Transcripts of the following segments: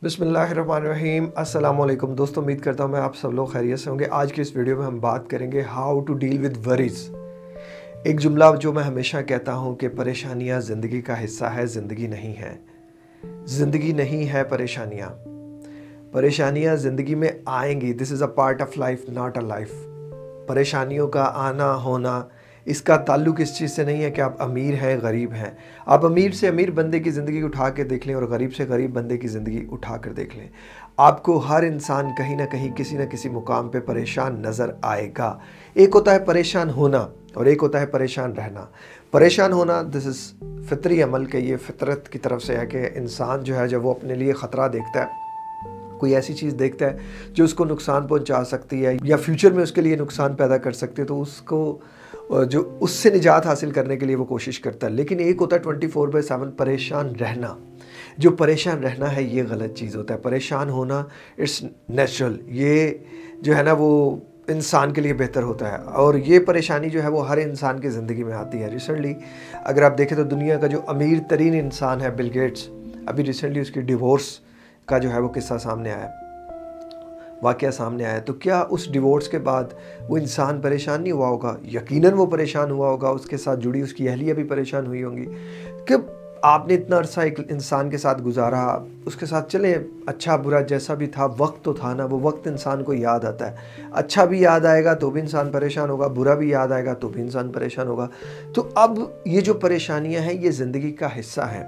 बिस्मिल्लाहिर्रहमानिर्रहीम। अस्सलाम वालेकुम दोस्तों, उम्मीद करता हूँ मैं आप सब लोग खैरियत से होंगे। आज की इस वीडियो में हम बात करेंगे how to deal with worries. एक जुमला जो मैं हमेशा कहता हूँ कि परेशानियाँ ज़िंदगी का हिस्सा है, ज़िंदगी नहीं है। ज़िंदगी नहीं है परेशानियाँ। परेशानियाँ ज़िंदगी में आएंगी। This is a part of life, not a life. परेशानियों का आना होना, इसका ताल्लुक इस चीज़ से नहीं है कि आप अमीर हैं गरीब हैं। आप अमीर से अमीर बंदे की ज़िंदगी उठा के देख लें और गरीब से गरीब बंदे की ज़िंदगी उठा कर देख लें, आपको हर इंसान कहीं ना कहीं किसी न किसी मुकाम पे परेशान नज़र आएगा। एक होता है परेशान होना और एक होता है परेशान रहना। परेशान होना दिस इज़ फितरी अमल के, ये फितरत की तरफ से है कि इंसान जो है जब वो अपने लिए ख़तरा देखता है, कोई ऐसी चीज़ देखता है जो उसको नुकसान पहुंचा सकती है या फ्यूचर में उसके लिए नुकसान पैदा कर सकती है, तो उसको जो उससे निजात हासिल करने के लिए वो कोशिश करता है। लेकिन एक होता है 24/7 परेशान रहना। जो परेशान रहना है ये गलत चीज़ होता है। परेशान होना इट्स नेचुरल, ये जो है ना वो इंसान के लिए बेहतर होता है और ये परेशानी जो है वो हर इंसान की ज़िंदगी में आती है। रिसेंटली अगर आप देखें तो दुनिया का जो अमीर तरीन इंसान है बिल गेट्स, अभी रिसेंटली उसकी डिवोर्स का जो है वो किस्सा सामने आया, वाक़या सामने आया। तो क्या उस डिवोर्स के बाद वो इंसान परेशान नहीं हुआ होगा? यकीनन वो परेशान हुआ होगा। उसके साथ जुड़ी उसकी अहलिया भी परेशान हुई होंगी कि आपने इतना अरसा एक इंसान के साथ गुजारा, उसके साथ चले अच्छा बुरा जैसा भी था, वक्त तो था ना, वो वक्त इंसान को याद आता है। अच्छा भी याद आएगा तो भी इंसान परेशान होगा, बुरा भी याद आएगा तो भी इंसान परेशान होगा। तो अब ये जो परेशानियां हैं ये ज़िंदगी का हिस्सा है।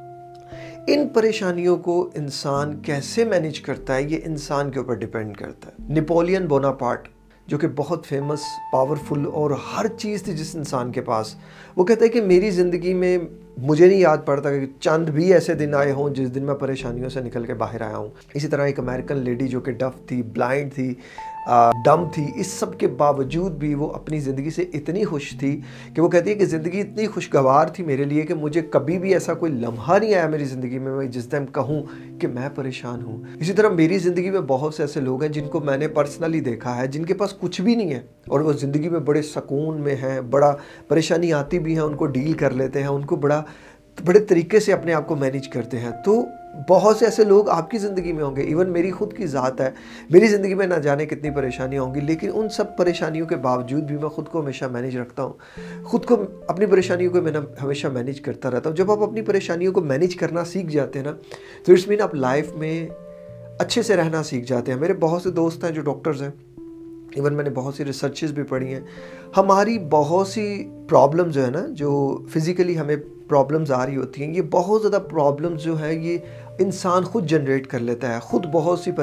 इन परेशानियों को इंसान कैसे मैनेज करता है ये इंसान के ऊपर डिपेंड करता है। नेपोलियन बोनापार्ट जो कि बहुत फेमस, पावरफुल और हर चीज़ थी जिस इंसान के पास, वो कहता है कि मेरी ज़िंदगी में मुझे नहीं याद पड़ता कि चंद भी ऐसे दिन आए हों जिस दिन मैं परेशानियों से निकल के बाहर आया हूँ। इसी तरह एक अमेरिकन लेडी जो कि डफ थी, ब्लाइंड थी, डम थी, इस सब के बावजूद भी वो अपनी ज़िंदगी से इतनी खुश थी कि वो कहती है कि ज़िंदगी इतनी खुशगवार थी मेरे लिए कि मुझे कभी भी ऐसा कोई लम्हा नहीं आया मेरी ज़िंदगी में मैं जिस टाइम कहूँ कि मैं परेशान हूँ। इसी तरह मेरी ज़िंदगी में बहुत से ऐसे लोग हैं जिनको मैंने पर्सनली देखा है, जिनके पास कुछ भी नहीं है और वो ज़िंदगी में बड़े सुकून में हैं, बड़ा परेशानी आती भी है उनको डील कर लेते हैं, उनको बड़े तरीके से अपने आप को मैनेज करते हैं। तो बहुत से ऐसे लोग आपकी ज़िंदगी में होंगे। इवन मेरी खुद की ज़ात है, मेरी ज़िंदगी में ना जाने कितनी परेशानियाँ होंगी, लेकिन उन सब परेशानियों के बावजूद भी मैं ख़ुद को हमेशा मैनेज रखता हूँ। ख़ुद को, अपनी परेशानियों को मैं हमेशा मैनेज करता रहता हूँ। जब आप अपनी परेशानियों को मैनेज करना सीख जाते हैं ना, तो इट्स मीन आप लाइफ में अच्छे से रहना सीख जाते हैं। मेरे बहुत से दोस्त हैं जो डॉक्टर्स हैं, इवन मैंने बहुत सी रिसर्चेस भी पढ़ी हैं। हमारी बहुत सी प्रॉब्लम्स जो है ना, जो फिज़िकली हमें प्रॉब्लम्स आ रही होती हैं, ये बहुत ज़्यादा प्रॉब्लम्स जो है ये इंसान खुद जनरेट कर लेता है। खुद बहुत सी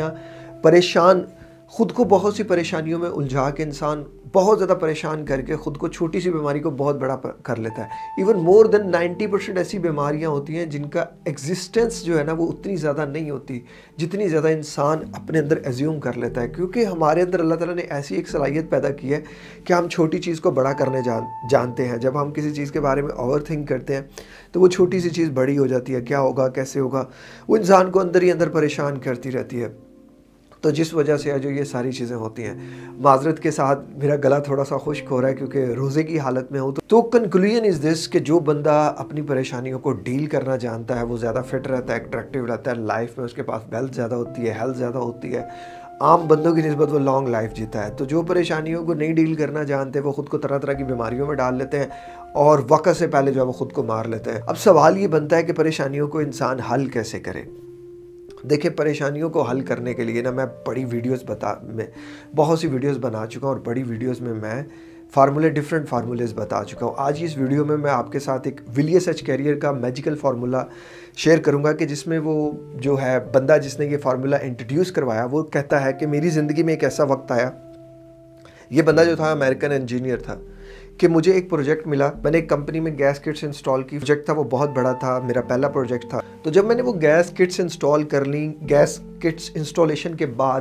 खुद को बहुत सी परेशानियों में उलझा के इंसान बहुत ज़्यादा परेशान करके ख़ुद को छोटी सी बीमारी को बहुत बड़ा कर लेता है। इवन मोर देन 90% ऐसी बीमारियां होती हैं जिनका एग्जिस्टेंस जो है ना वो उतनी ज़्यादा नहीं होती जितनी ज़्यादा इंसान अपने अंदर एज्यूम कर लेता है। क्योंकि हमारे अंदर अल्लाह ताला ने ऐसी एक सलाहियत पैदा की है कि हम छोटी चीज़ को बड़ा करने जानते हैं। जब हम किसी चीज़ के बारे में ओवर थिंक करते हैं तो वो छोटी सी चीज़ बड़ी हो जाती है, क्या होगा कैसे होगा, वो इंसान को अंदर ही अंदर परेशान करती रहती है। तो जिस वजह से जो ये सारी चीज़ें होती हैं, माजरत के साथ मेरा गला थोड़ा सा खुश्क हो रहा है क्योंकि रोज़े की हालत में हूँ। तो कंक्लूजन इज़ दिस कि जो बंदा अपनी परेशानियों को डील करना जानता है वो ज़्यादा फिट रहता है, अट्रैक्टिव रहता है लाइफ में, उसके पास वेल्थ ज़्यादा होती है, हेल्थ ज़्यादा होती है, आम बंदों की निस्बत वो लॉन्ग लाइफ जीता है। तो जो परेशानियों को नहीं डील करना जानते वो ख़ुद को तरह तरह की बीमारियों में डाल लेते हैं और वक्त से पहले जो है वो ख़ुद को मार लेते हैं। अब सवाल ये बनता है कि परेशानियों को इंसान हल कैसे करे। देखिए, परेशानियों को हल करने के लिए ना मैं बहुत सी वीडियोस बना चुका हूँ और बड़ी वीडियोस में मैं डिफरेंट फार्मूलेस बता चुका हूँ। आज इस वीडियो में मैं आपके साथ एक विलियस एच कैरियर का मैजिकल फार्मूला शेयर करूँगा कि जिसमें वो जो है बंदा जिसने ये फार्मूला इंट्रोड्यूस करवाया वो कहता है कि मेरी ज़िंदगी में एक ऐसा वक्त आया, ये बंदा जो था अमेरिकन इंजीनियर था, कि मुझे एक प्रोजेक्ट मिला। मैंने एक कंपनी में गैस किट्स इंस्टॉल की। प्रोजेक्ट था वो बहुत बड़ा था, मेरा पहला प्रोजेक्ट था। तो जब मैंने वो गैस किट्स इंस्टॉल कर ली, गैस किट्स इंस्टॉलेशन के बाद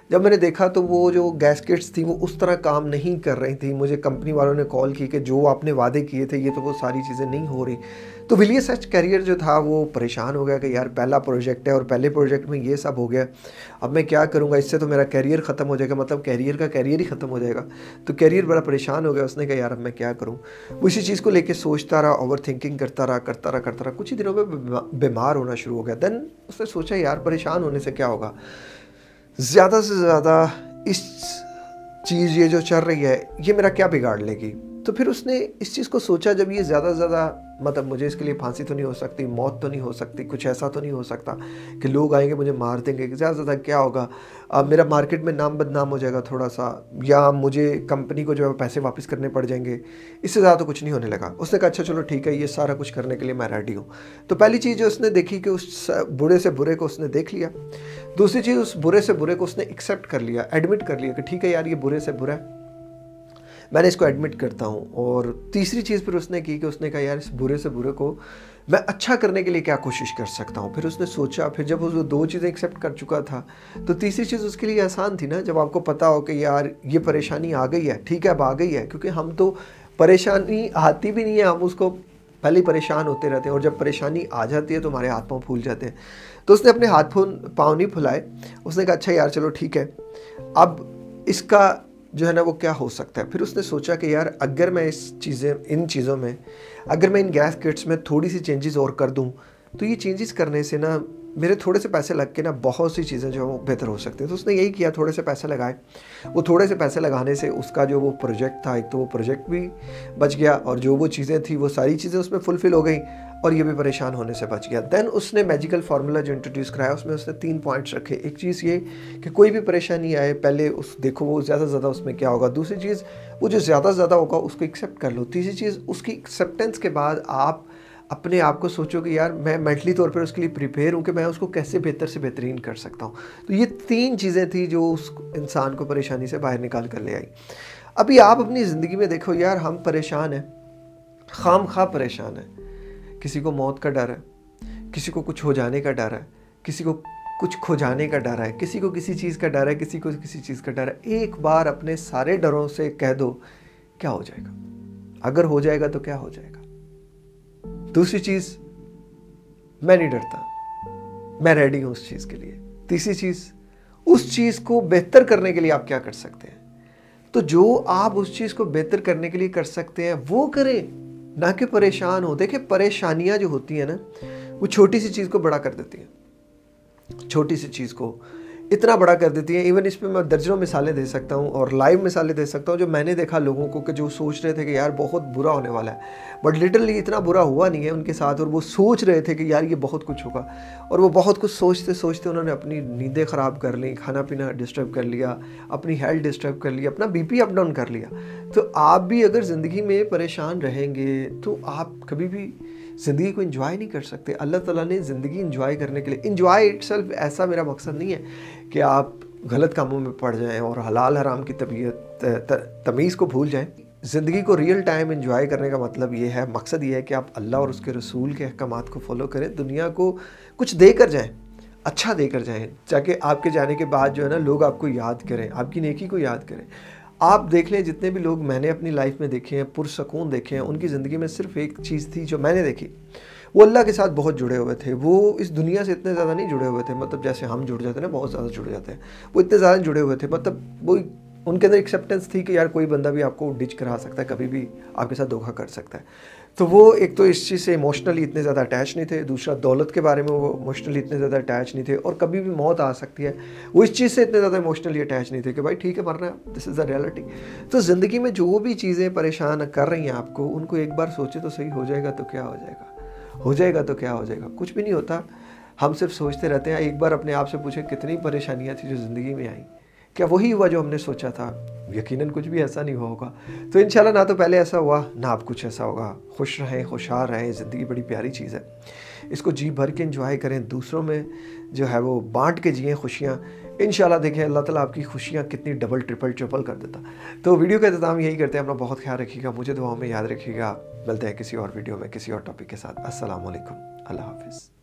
जब मैंने देखा तो वो जो गैस्केट्स थी वो उस तरह काम नहीं कर रही थी। मुझे कंपनी वालों ने कॉल की कि जो आपने वादे किए थे ये तो वो सारी चीज़ें नहीं हो रही। तो विलियर सच करियर जो था वो परेशान हो गया कि यार पहला प्रोजेक्ट है और पहले प्रोजेक्ट में ये सब हो गया, अब मैं क्या करूँगा, इससे तो मेरा कैरियर ख़त्म हो जाएगा, मतलब कैरियर का कैरियर ही ख़त्म हो जाएगा। तो कैरियर बड़ा परेशान हो गया। उसने कहा यार अब मैं क्या करूँ। वो इसी चीज़ को लेके सोचता रहा, ओवर थिंकिंग करता रहा। कुछ ही दिनों में बीमार होना शुरू हो गया। देन उसने सोचा यार परेशान होने से क्या होगा, ज़्यादा से ज़्यादा इस चीज़ ये जो चल रही है ये मेरा क्या बिगाड़ लेगी। तो फिर उसने इस चीज़ को सोचा, जब ये ज़्यादा से ज़्यादा मतलब मुझे इसके लिए फांसी तो नहीं हो सकती, मौत तो नहीं हो सकती, कुछ ऐसा तो नहीं हो सकता कि लोग आएंगे मुझे मार देंगे, ज़्यादा से ज़्यादा क्या होगा, मेरा मार्केट में नाम बदनाम हो जाएगा थोड़ा सा, या मुझे कंपनी को जो है पैसे वापस करने पड़ जाएंगे, इससे ज़्यादा तो कुछ नहीं होने लगा। उसने कहा अच्छा चलो ठीक है, ये सारा कुछ करने के लिए मैं रेडी हूँ। तो पहली चीज़ जो उसने देखी कि उस बुरे से बुरे को उसने देख लिया। दूसरी चीज़, उस बुरे से बुरे को उसने एक्सेप्ट कर लिया, एडमिट कर लिया कि ठीक है यार ये बुरे से बुरा है, मैंने इसको एडमिट करता हूँ। और तीसरी चीज़ फिर उसने की कि उसने कहा यार इस बुरे से बुरे को मैं अच्छा करने के लिए क्या कोशिश कर सकता हूँ। फिर उसने सोचा, फिर जब वो दो चीज़ें एक्सेप्ट कर चुका था तो तीसरी चीज़ उसके लिए आसान थी ना। जब आपको पता हो कि यार ये परेशानी आ गई है, ठीक है अब आ गई है, क्योंकि हम तो परेशानी आती भी नहीं है, हम उसको पहले ही परेशान होते रहते हैं, और जब परेशानी आ जाती है तो हमारे हाथ पाँव फूल जाते हैं। तो उसने अपने हाथ पाँव नहीं फुलाए। उसने कहा अच्छा यार चलो ठीक है, अब इसका जो है ना वो क्या हो सकता है। फिर उसने सोचा कि यार अगर मैं इन चीज़ों में, अगर मैं इन गैस किट्स में थोड़ी सी चेंजेस और कर दूं तो ये चेंजेस करने से ना मेरे थोड़े से पैसे लग के ना बहुत सी चीज़ें जो है वो बेहतर हो सकती हैं। तो उसने यही किया, थोड़े से पैसे लगाए। वो थोड़े से पैसे लगाने से उसका जो वो प्रोजेक्ट था, एक तो वो प्रोजेक्ट भी बच गया और जो वो चीज़ें थी वो सारी चीज़ें उसमें फुलफ़िल हो गई, और ये भी परेशान होने से बच गया। देन उसने मैजिकल फार्मूला जो इंट्रोड्यूस कराया उसमें उसने 3 पॉइंट्स रखे। एक चीज़ ये कि कोई भी परेशानी आए पहले उस देखो वो ज़्यादा से ज़्यादा उसमें क्या होगा। दूसरी चीज़, वो जो ज़्यादा से ज़्यादा होगा उसको एक्सेप्ट कर लो। तीसरी चीज़, उसकी एक्सेप्टेंस के बाद आप अपने आप को सोचो कि यार मैं मेंटली तौर पर उसके लिए प्रिपेयर हूँ कि मैं उसको कैसे बेहतर से बेहतरीन कर सकता हूँ। तो ये 3 चीज़ें थी जो उस इंसान को परेशानी से बाहर निकाल कर ले आई। अभी आप अपनी ज़िंदगी में देखो यार, हम परेशान हैं, खामखा परेशान हैं। किसी को मौत का डर है, किसी को कुछ हो जाने का डर है, किसी को कुछ खो जाने का डर है, किसी को किसी चीज़ का डर है, किसी को किसी चीज़ का डर है। एक बार अपने सारे डरों से कह दो क्या हो जाएगा, अगर हो जाएगा तो क्या हो जाएगा। दूसरी चीज़, मैं नहीं डरता, मैं रेडी हूँ उस चीज़ के लिए। तीसरी चीज़, उस चीज़ को बेहतर करने के लिए आप क्या कर सकते हैं। तो जो आप उस चीज़ को बेहतर करने के लिए कर सकते हैं वो करें, ना कि परेशान हो। देखिए परेशानियां जो होती हैं ना वो छोटी सी चीज़ को बड़ा कर देती हैं, छोटी सी चीज़ को इतना बड़ा कर देती है। इवन इस पे मैं दर्जनों मिसालें दे सकता हूँ और लाइव मिसालें दे सकता हूँ जो मैंने देखा लोगों को कि जो सोच रहे थे कि यार बहुत बुरा होने वाला है, बट लिटरली इतना बुरा हुआ नहीं है उनके साथ, और वो सोच रहे थे कि यार ये बहुत कुछ होगा, और वो बहुत कुछ सोचते सोचते उन्होंने अपनी नींदें ख़राब कर ली, खाना पीना डिस्टर्ब कर लिया, अपनी हेल्थ डिस्टर्ब कर लिया, अपना बीपी अप डाउन कर लिया। तो आप भी अगर ज़िंदगी में परेशान रहेंगे तो आप कभी भी ज़िंदगी को एंजॉय नहीं कर सकते। अल्लाह ताला ने ज़िंदगी एंजॉय करने के लिए, एंजॉय इटसेल्फ ऐसा मेरा मकसद नहीं है कि आप गलत कामों में पड़ जाएं और हलाल हराम की तमीज़ को भूल जाएं। ज़िंदगी को रियल टाइम एंजॉय करने का मतलब ये है, मकसद ये है कि आप अल्लाह और उसके रसूल के अहकामात को फॉलो करें, दुनिया को कुछ दे कर जाएँ, अच्छा देकर जाएँ, ताकि आपके जाने के बाद जो है ना लोग आपको याद करें, आपकी नेकी को याद करें। आप देख लें जितने भी लोग मैंने अपनी लाइफ में देखे हैं, पुरसकून देखे हैं, उनकी ज़िंदगी में सिर्फ एक चीज़ थी जो मैंने देखी, वो अल्लाह के साथ बहुत जुड़े हुए थे। वो इस दुनिया से इतने ज़्यादा नहीं जुड़े हुए थे, मतलब जैसे हम जुड़ जाते हैं ना, बहुत ज़्यादा जुड़ जाते हैं, वो इतने ज़्यादा जुड़े हुए थे। मतलब वो उनके अंदर एक्सेप्टेंस थी कि यार कोई बंदा भी आपको डिच करा सकता है, कभी भी आपके साथ धोखा कर सकता है। तो वो एक तो इस चीज़ से इमोशनली इतने ज़्यादा अटैच नहीं थे, दूसरा दौलत के बारे में वो इमोशनली इतने ज़्यादा अटैच नहीं थे, और कभी भी मौत आ सकती है वो इस चीज़ से इतने ज़्यादा इमोशनली अटैच नहीं थे कि भाई ठीक है मरना है, दिस इज़ द रियलिटी। तो ज़िंदगी में जो भी चीज़ें परेशान कर रही हैं आपको, उनको एक बार सोचे तो सही, हो जाएगा तो क्या हो जाएगा, हो जाएगा तो क्या हो जाएगा, कुछ भी नहीं होता। हम सिर्फ सोचते रहते हैं। एक बार अपने आप से पूछें कितनी परेशानियाँ थी जो ज़िंदगी में आई, क्या वही हुआ जो हमने सोचा था? यकीनन कुछ भी ऐसा नहीं हुआ होगा। तो इंशाल्लाह ना तो पहले ऐसा हुआ ना अब कुछ ऐसा होगा। खुश रहें, खुशहाल रहें, ज़िंदगी बड़ी प्यारी चीज़ है, इसको जी भर के एंजॉय करें, दूसरों में जो है वो बांट के जिएँ खुशियाँ। इंशाल्लाह देखें अल्लाह ताला आपकी खुशियाँ कितनी डबल ट्रिपल कर देता। तो वीडियो का इंतज़ाम यही करते हैं। अपना बहुत ख्याल रखिएगा, मुझे दुआओं में याद रखिएगा। मिलते हैं किसी और वीडियो में किसी और टॉपिक के साथ। अस्सलाम वालेकुम, अल्लाह हाफ़िज़।